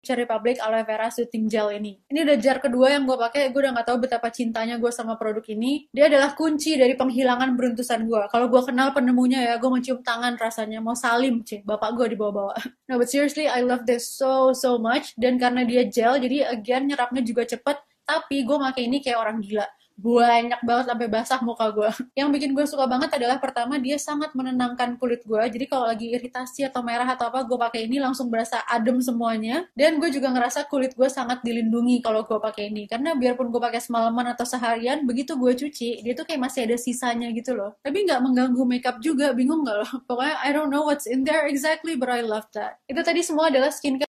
Future Republic Aloe Vera Soothing Gel ini. Ini udah jar kedua yang gue pakai, gue udah gak tahu betapa cintanya gue sama produk ini. Dia adalah kunci dari penghilangan beruntusan gue. Kalau gue kenal penemunya ya, gue mencium tangan rasanya mau salim, bapak gue dibawa-bawa. No, but seriously, I love this so much. Dan karena dia gel, jadi again nyerapnya juga cepet. Tapi gue pakai ini kayak orang gila, banyak banget sampai basah muka gue. Yang bikin gue suka banget adalah pertama dia sangat menenangkan kulit gue. Jadi kalau lagi iritasi atau merah atau apa, gue pakai ini langsung berasa adem semuanya. Dan gue juga ngerasa kulit gue sangat dilindungi kalau gue pakai ini. Karena biarpun gue pakai semalaman atau seharian, begitu gue cuci, dia tuh kayak masih ada sisanya gitu loh. Tapi nggak mengganggu makeup juga, bingung nggak loh? Pokoknya I don't know what's in there exactly, but I love that. Itu tadi semua adalah skincare